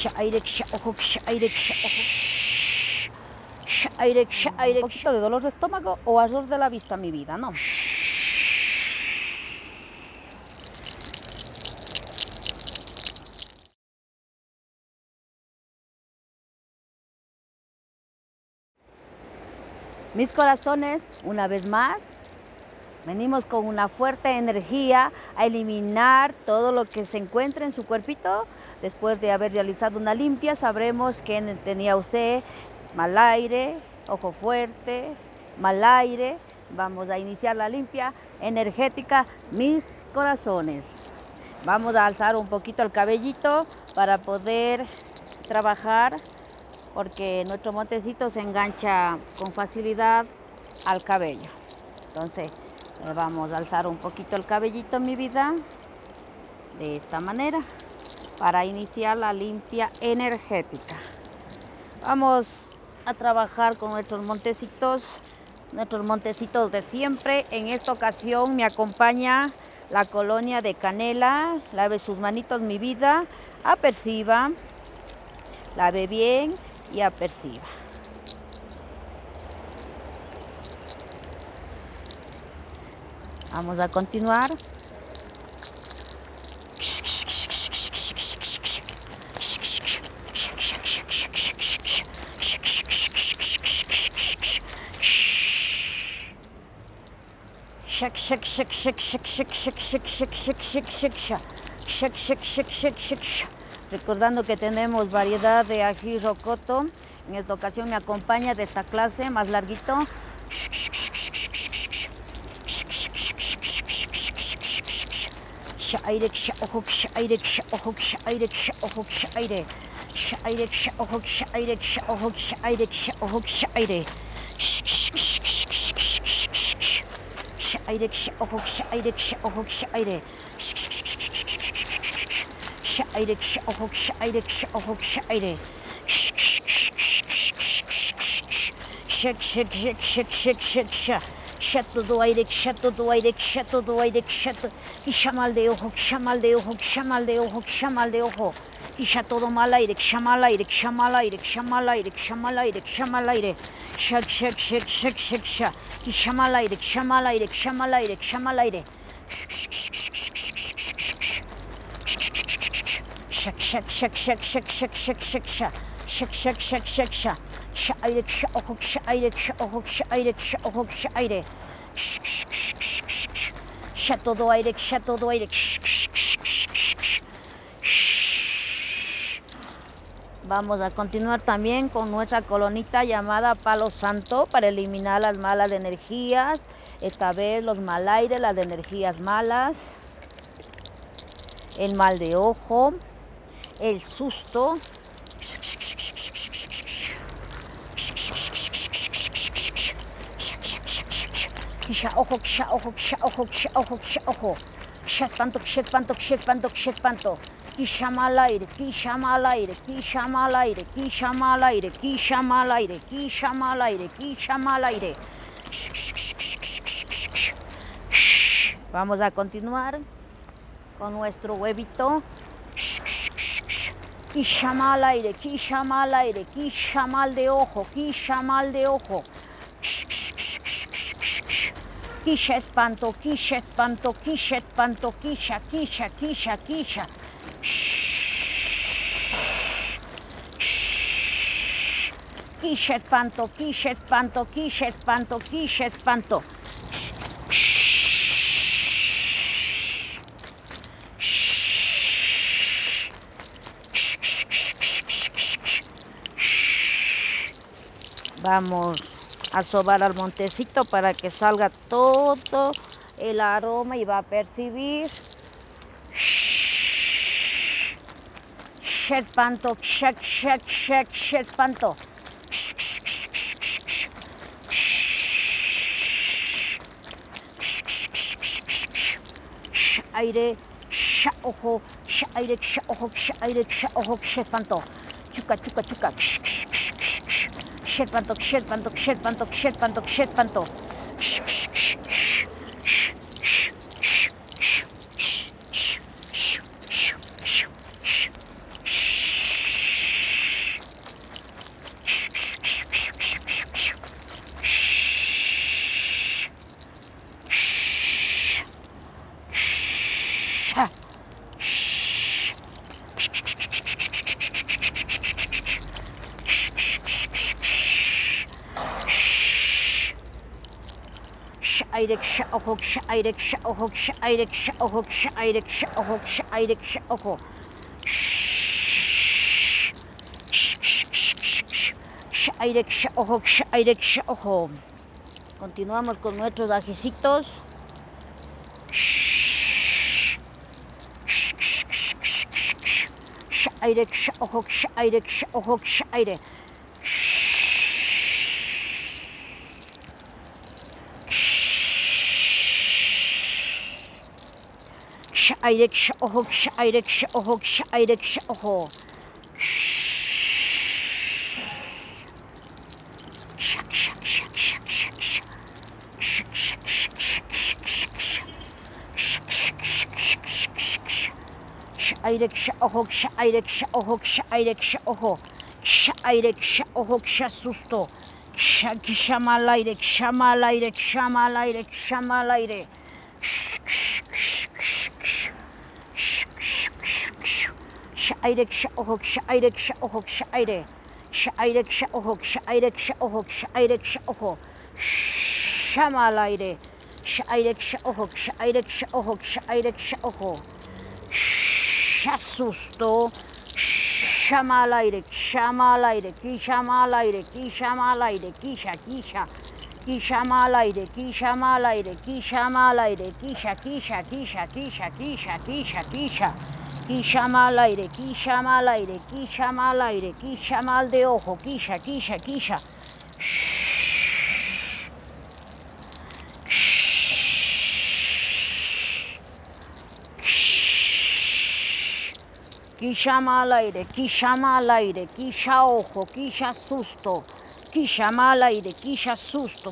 aire, ojo, aire, ojo. Aire, aire. Un poquito de dolor de estómago o ardor de la vista, mi vida, ¿no? Mis corazones, una vez más, venimos con una fuerte energía a eliminar todo lo que se encuentra en su cuerpito. Después de haber realizado una limpia, sabremos que tenía usted mal aire, ojo fuerte, mal aire. Vamos a iniciar la limpia energética, mis corazones. Vamos a alzar un poquito el cabellito para poder trabajar, porque nuestro montecito se engancha con facilidad al cabello. Entonces, vamos a alzar un poquito el cabellito, mi vida, de esta manera, para iniciar la limpia energética. Vamos a trabajar con nuestros montecitos de siempre. En esta ocasión me acompaña la colonia de canela. Lave sus manitos, mi vida, aperciba, lave bien y aperciba. Vamos a continuar. Recordando que tenemos variedad de ají rocoto. En esta ocasión me acompaña de esta clase más larguito. Aire, ojo, aire, ojo, aire, ojo, aire. Aire, ojo, aire, ojo, aire, ojo, aire. Aire, ojo, aire, ojo, aire. Aire, ojo, aire, ojo, aire. Shake, shake, shake, shake, shake, shake, shake. Todo aire, todo aire, todo aire, y chamal de ojo, chamal de ojo, chamal de ojo, chamal de ojo. Y ya todo mal aire, chamal aire, chamal aire, chamal aire, chamal aire, chamal aire. Shake, shake, shake, shake, shake, shake. Y chamal aire, chamal aire, chamal aire, chamal aire. Shake, shake, shake, shake, shake, shake, shake, shake, shake. Shake, shake, shake, shake, shake. Aire, ojo, aire, ojo, aire, ojo, aire. Ya todo aire, ya todo aire. Vamos a continuar también con nuestra colonita llamada palo santo para eliminar las malas energías. Esta vez los mal aire, las energías malas, el mal de ojo, el susto. Ojo, ojo, ojo, ojo, ojo. Espanto, espanto, espanto, espanto. Que llama al aire, que llama al aire, que llama al aire, que llama al aire, que llama al aire, que llama al aire, que llama al aire. Vamos a continuar con nuestro huevito. Que llama al aire, que llama al aire, que llama al de ojo, que llama al de ojo. Quisha espanto, quisha espanto, quisha espanto, quisha, quisha, quisha, quisha. Quisha espanto, quisha espanto, quisha espanto, quisha espanto. Vamos a sobar al montecito para que salga todo el aroma y va a percibir. Espanto, espanto. Aire, ojo, aire, ojo, aire, ojo, espanto. Chuca, chuca, chuca. Espanto, espanto, espanto, espanto, espanto. aire, ojo, aire, ojo, aire, ojo, aire, ojo, aire, ojo. Aire, ojo, aire, ojo. Continuamos con nuestros ajicitos. Aire, ojo, aire, ojo, aire. Aire, ojo, aire, ojo, aire, ojo. Aire, ojo, aire, ojo, aire, ojo. Aire, ojo, susto. Llama al aire, llama al aire, llama al aire, llama al aire. Aire, ojo, aire, ojo, aire. Aire, ojo, aire, ojo, aire, ojo. Llama al aire. Aire, ojo, aire, ojo, aire, ojo. Susto. Llama al aire, llama al aire, llama al aire, llama al aire, quilla, llama al aire, llama al aire, llama al aire, quilla, llama al aire, llama al aire, llama al aire, llama al de ojo, quilla. Llama al aire, llama al aire, quilla ojo, quilla susto, llama al aire, quilla susto,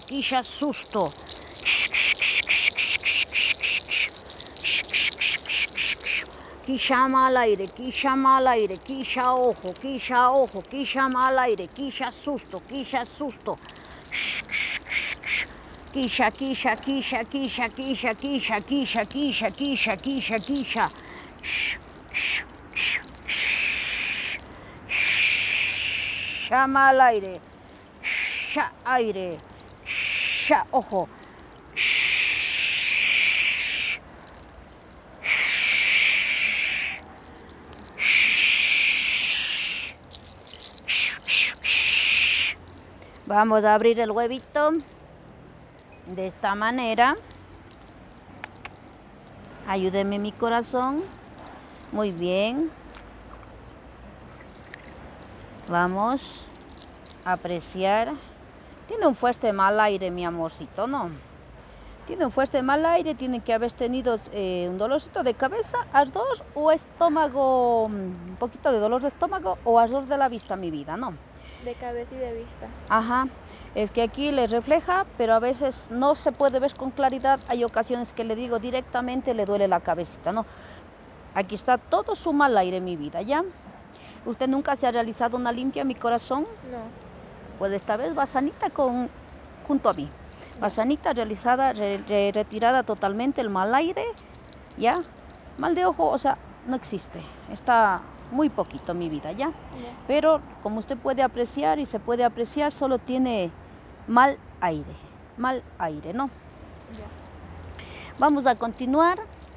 llama al aire, llama al aire, quilla ojo, llama al aire, quilla susto, quilla, llama al aire, aire, ojo. Vamos a abrir el huevito de esta manera. Ayúdeme mi corazón. Muy bien. Vamos a apreciar. Tiene un fuerte mal aire, mi amorcito, ¿no? Tiene un fuerte mal aire, tiene que haber tenido un dolorcito de cabeza, ardor o estómago, un poquito de dolor de estómago o ardor de la vista, mi vida, ¿no? De cabeza y de vista. Ajá, es que aquí le refleja, pero a veces no se puede ver con claridad. Hay ocasiones que le digo directamente, le duele la cabecita, ¿no? Aquí está todo su mal aire, mi vida, ¿ya? ¿Usted nunca se ha realizado una limpia, mi corazón? No. Pues esta vez va sanita junto a mí. Va sanita, realizada, retirada totalmente el mal aire, ¿ya? Mal de ojo, o sea, no existe. Está muy poquito, mi vida, ¿ya? Pero como usted puede apreciar y se puede apreciar, solo tiene mal aire, ¿no? Ya. Vamos a continuar.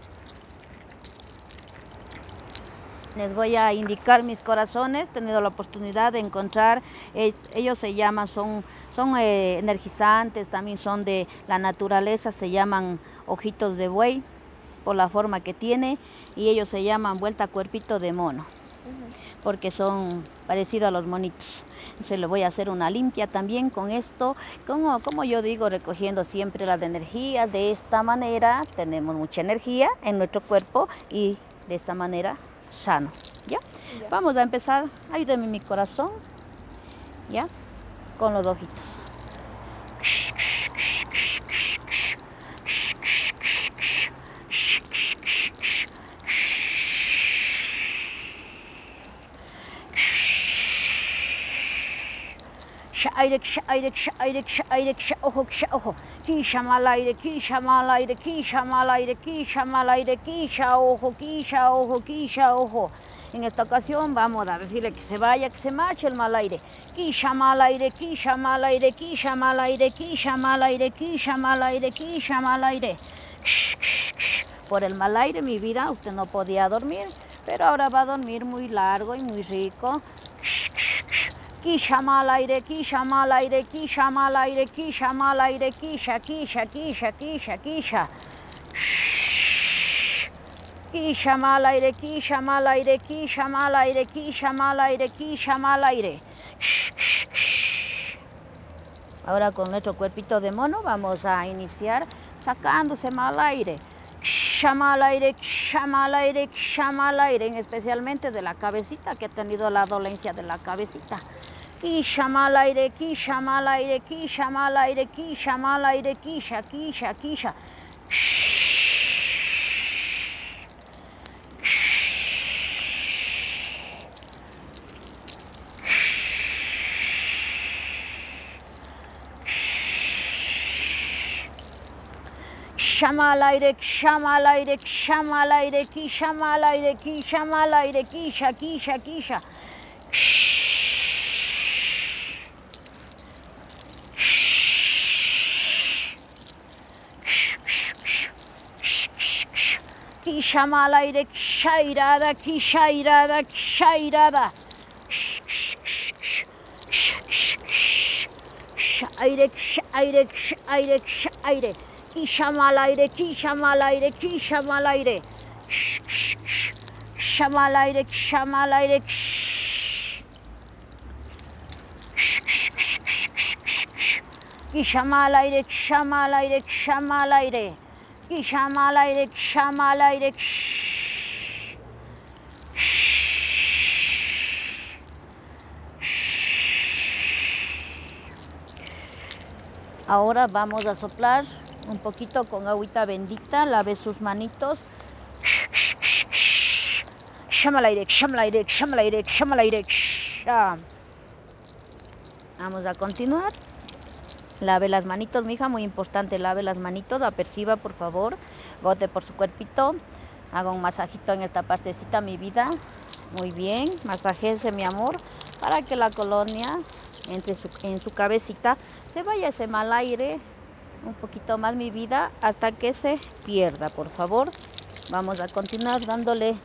Les voy a indicar mis corazones. He tenido la oportunidad de encontrar, ellos se llaman, son energizantes, también son de la naturaleza, se llaman ojitos de buey por la forma que tiene, y ellos se llaman vuelta cuerpito de mono, porque son parecidos a los monitos. Se le voy a hacer una limpia también con esto, como yo digo, recogiendo siempre las energías. De esta manera tenemos mucha energía en nuestro cuerpo y de esta manera sano, ¿ya? Ya. Vamos a empezar, ayúdeme mi corazón, ¿ya? Con los ojitos. Aire, aire, aire, aire, ojo, ojo. Quilla mal aire, quilla mal aire, quilla mal aire, quilla mal aire, quilla ojo, quilla ojo, quilla ojo. En esta ocasión vamos a decirle que se vaya, que se marche el mal aire. Kisha mal aire, kisha mal aire, kisha mal aire, kisha mal aire, kisha mal aire, kisha mal aire. Por el mal aire, mi vida, usted no podía dormir, pero ahora va a dormir muy largo y muy rico. Kisha mal aire, kisha mal aire, kisha mal aire, kisha mal aire, kisha, kisha, kisha, kisha, kisha. Kisha mal aire, kisha mal aire, kisha mal aire, kisha mal aire, kisha mal aire. Ahora con nuestro cuerpito de mono vamos a iniciar sacándose mal aire. Mal aire, mal aire, mal aire, especialmente de la cabecita, que ha tenido la dolencia de la cabecita. Kisha mal aire, kisha mal aire, kisha mal aire, kisha mal aire, kisha, kisha, kisha. Shamal aire, shamal aire, shamal aire, kisha mal aire, kisha mal aire, kisha, kisha, kisha. Kisha mal aire, shairada, kishairada, kishairada. Aire, aire, aire, aire. Kisha mal aire, kisha mal aire, kisha mal aire. Shamal aire, shamal aire. Kisha mal aire, shamal aire, shamal aire. Kisha mal aire, shamal aire. Ahora vamos a soplar un poquito con agüita bendita, lave sus manitos. Shamal aire, shamal aire, shamal aire, shamal aire. Vamos a continuar. Lave las manitos, mija, muy importante, lave las manitos, aperciba por favor, bote por su cuerpito, haga un masajito en esta partecita, mi vida, muy bien, masajese mi amor, para que la colonia entre en su cabecita se vaya ese mal aire, un poquito más mi vida, hasta que se pierda, por favor. Vamos a continuar dándole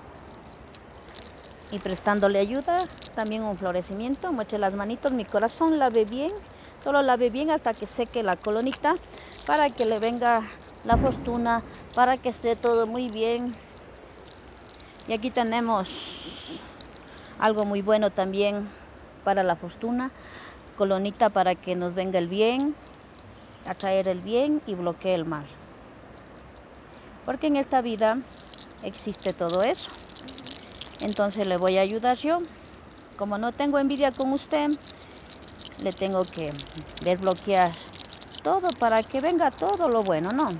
y prestándole ayuda, también un florecimiento, mueche las manitos, mi corazón, lave bien. Solo lave bien hasta que seque la colonita, para que le venga la fortuna, para que esté todo muy bien. Y aquí tenemos algo muy bueno también para la fortuna, colonita para que nos venga el bien, atraer el bien y bloquee el mal. Porque en esta vida existe todo eso. Entonces le voy a ayudar yo. Como no tengo envidia con usted, le tengo que desbloquear todo para que venga todo lo bueno, ¿no?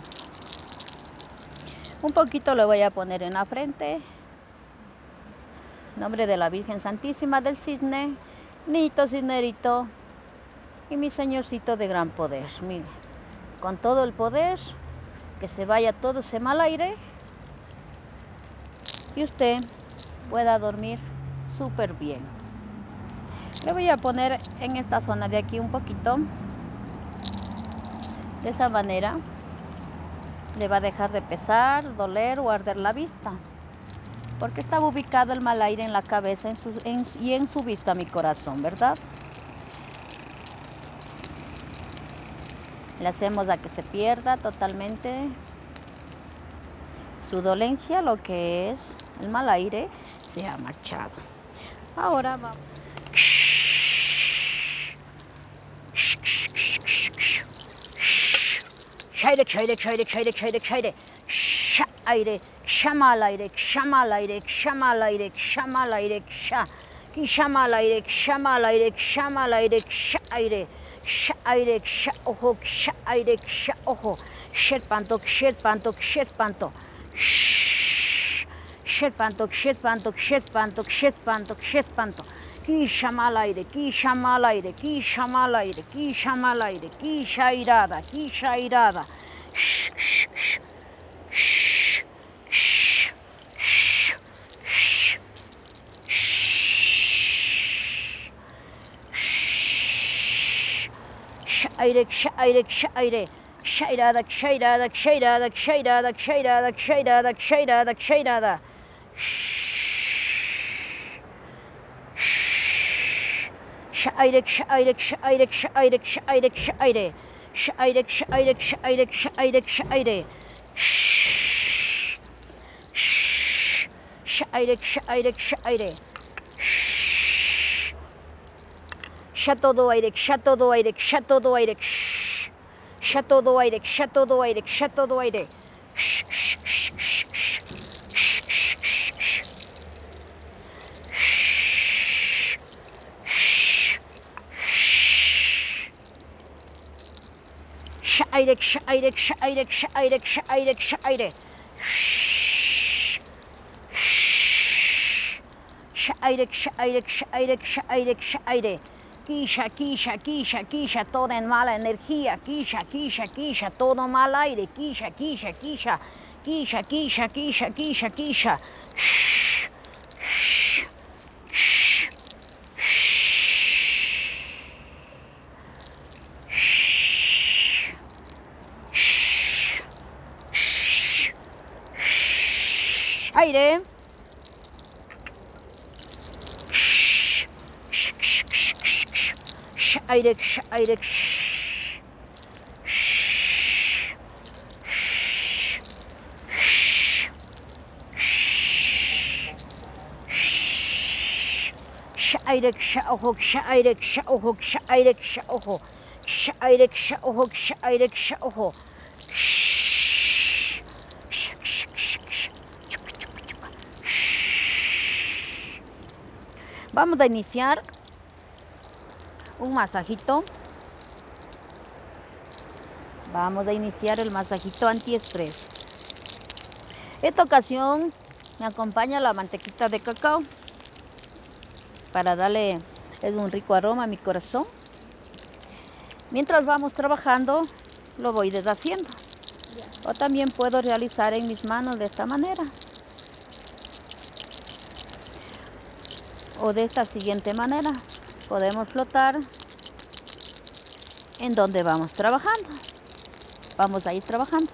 Un poquito le voy a poner en la frente. Nombre de la Virgen Santísima del Cisne, Niñito Cisnerito y mi Señorcito de gran poder. Mire, con todo el poder, que se vaya todo ese mal aire y usted pueda dormir súper bien. Le voy a poner en esta zona de aquí un poquito. De esa manera le va a dejar de pesar, doler o arder la vista. Porque estaba ubicado el mal aire en la cabeza y en su vista, mi corazón, ¿verdad? Le hacemos a que se pierda totalmente su dolencia, lo que es el mal aire, se ha marchado. Ahora vamos. Shaire, shaire, shaire, shaire, shaire, shaire. Aire, shamal aire, shamal aire, shamal aire, shamal aire, sha. Shamal aire, shamal aire, shamal aire, aire. Aire, ojo, aire, ojo. Sherpanto, sherpanto, sherpanto. Sherpanto, sherpanto, sherpanto, sherpanto, sherpanto. Kisha mal aire, kisha mal aire, kisha mal aire, kisha mal aire, kisha irada, kisha irada. aire, aire, aire. Shairada, shairada, shairada, shairada, shairada, shairada, shairada, shairada. Aire, aire, aire, aire, aire, aire. Aire, aire, aire, aire, aire. Aire, aire, aire. Ya todo aire, ya todo aire, ya todo aire. Ya todo aire, ya todo aire, ya todo aire. Aire, aire, aire, aire, aire, aire. Aire, aire, aire, aire, aire. Quilla, quilla, quilla, quilla, toda en mala energía. Quilla, quilla, quilla, todo mal aire. Quilla, quilla, quilla, quilla, quilla, quilla, quilla, quilla. Aire. Aire, aire. Aire, ojo, aire, ojo, aire, ojo. Aire, ojo, aire, ojo. Vamos a iniciar un masajito. Vamos a iniciar el masajito antiestrés. Esta ocasión me acompaña la mantequita de cacao para darle un rico aroma a mi corazón. Mientras vamos trabajando, lo voy deshaciendo. O también puedo realizar en mis manos de esta manera. O de esta siguiente manera. Podemos flotar en donde vamos trabajando. Vamos a ir trabajando.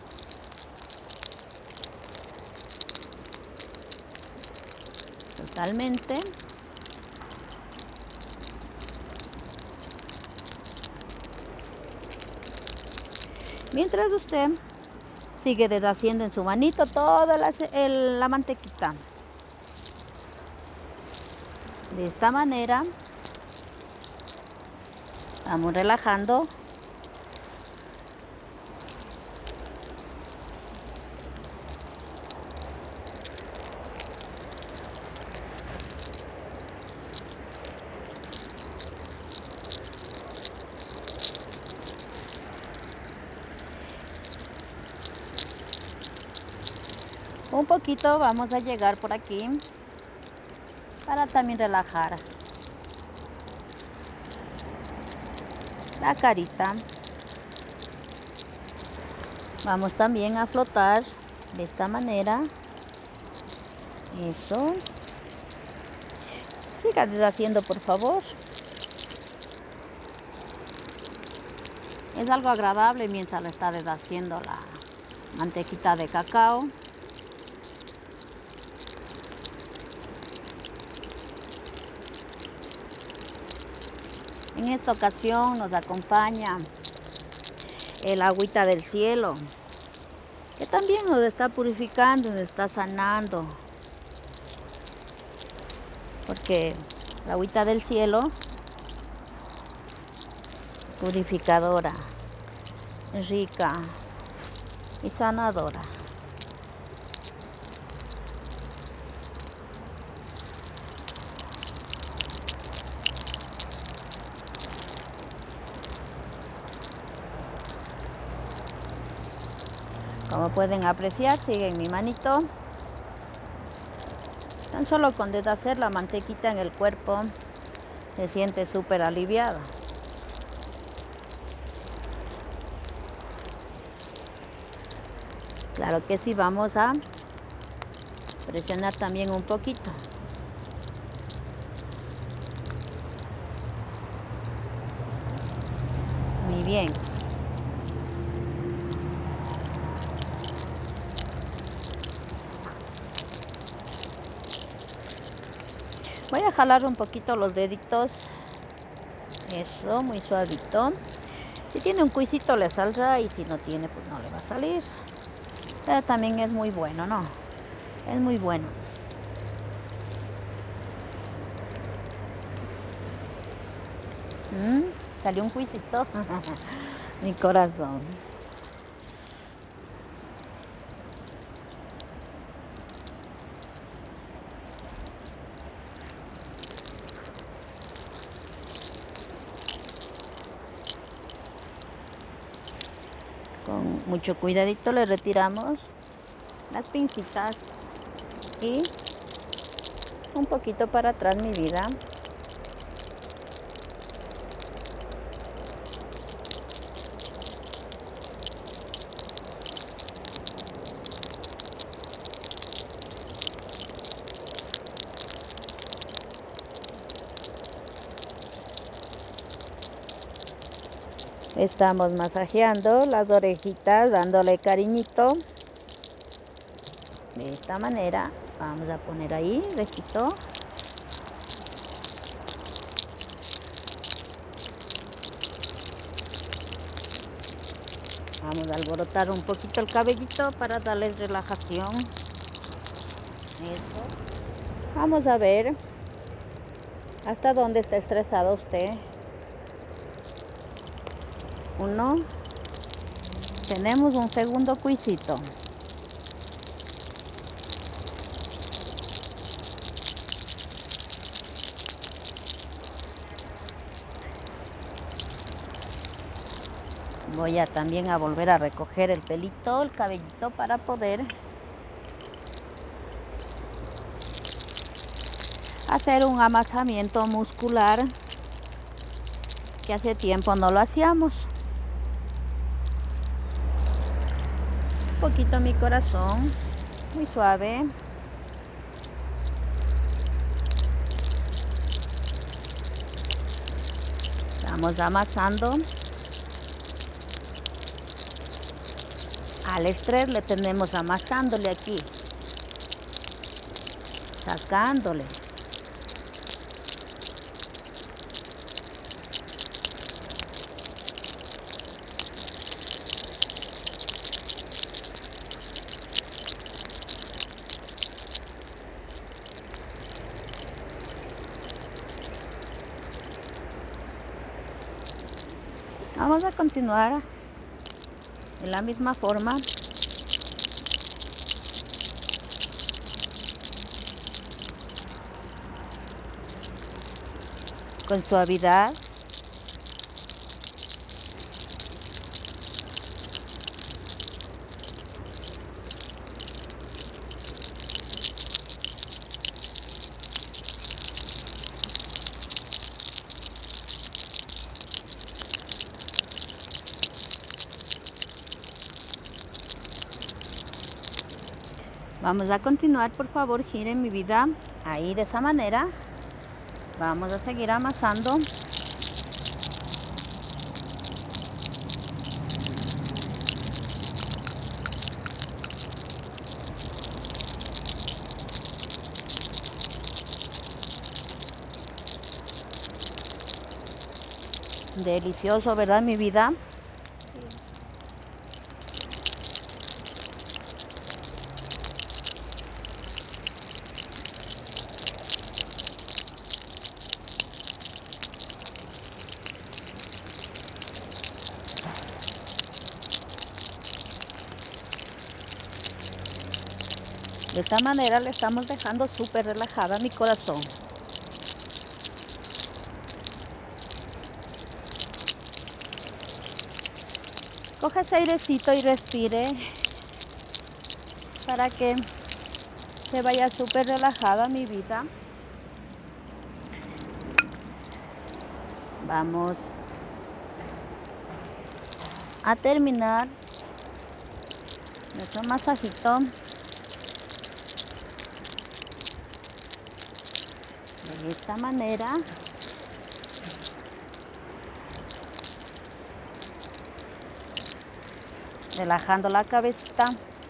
Totalmente. Mientras usted sigue deshaciendo en su manito toda la mantequita. De esta manera vamos relajando. Un poquito vamos a llegar por aquí para también relajar la carita. Vamos también a flotar de esta manera. Eso. Siga deshaciendo, por favor. Es algo agradable mientras le está deshaciendo la mantequita de cacao. En esta ocasión nos acompaña el agüita del cielo, que también nos está purificando, nos está sanando. Porque la agüita del cielo, purificadora, rica y sanadora. Como pueden apreciar, sigue en mi manito. Tan solo con deshacer la mantequita en el cuerpo, se siente súper aliviada. Claro que sí, vamos a presionar también un poquito. Mi Bien. Voy a jalar un poquito los deditos. Eso, muy suavito. Si tiene un cuisito le saldrá y si no tiene, pues no le va a salir. Pero también es muy bueno, ¿no? Es muy bueno. Salió un cuisito. Mi corazón. Con mucho cuidadito le retiramos las pincitas y un poquito para atrás, mi vida. Estamos masajeando las orejitas, dándole cariñito. De esta manera, vamos a poner ahí, despito. Vamos a alborotar un poquito el cabellito para darle relajación. Eso. Vamos a ver hasta dónde está estresado usted. 1. Tenemos un segundo cuisito. Voy a también a volver a recoger el pelito, el cabellito para poder hacer un amasamiento muscular que hace tiempo no lo hacíamos. Un poquito mi corazón, muy suave. Vamos amasando. Al estrés le tenemos amasándole aquí, sacándole. Vamos a continuar de la misma forma. Con suavidad. Vamos a continuar, por favor, giren mi vida. Ahí, de esa manera. Vamos a seguir amasando. Delicioso, ¿verdad, mi vida? De esta manera le estamos dejando súper relajada mi corazón. Coge ese airecito y respire para que se vaya súper relajada mi vida. Vamos a terminar nuestro masajito. De esta manera. relajando la cabecita.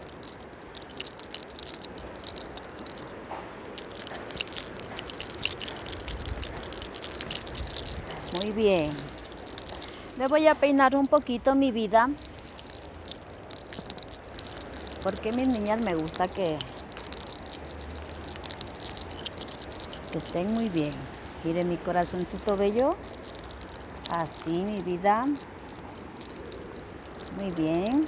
Muy bien. Le voy a peinar un poquito, mi vida, porque mis niñas me gusta que estén muy bien. Mire mi corazoncito bello. Así, mi vida. Muy bien.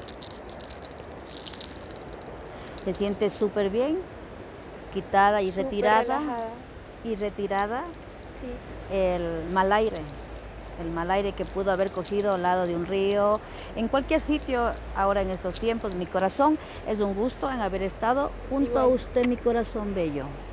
Se siente súper bien. Quitada y Súper retirada. relajada. Y retirada Sí. el mal aire. El mal aire que pudo haber cogido al lado de un río, en cualquier sitio ahora en estos tiempos. Mi corazón, es un gusto en haber estado junto a Igual. usted, mi corazón bello.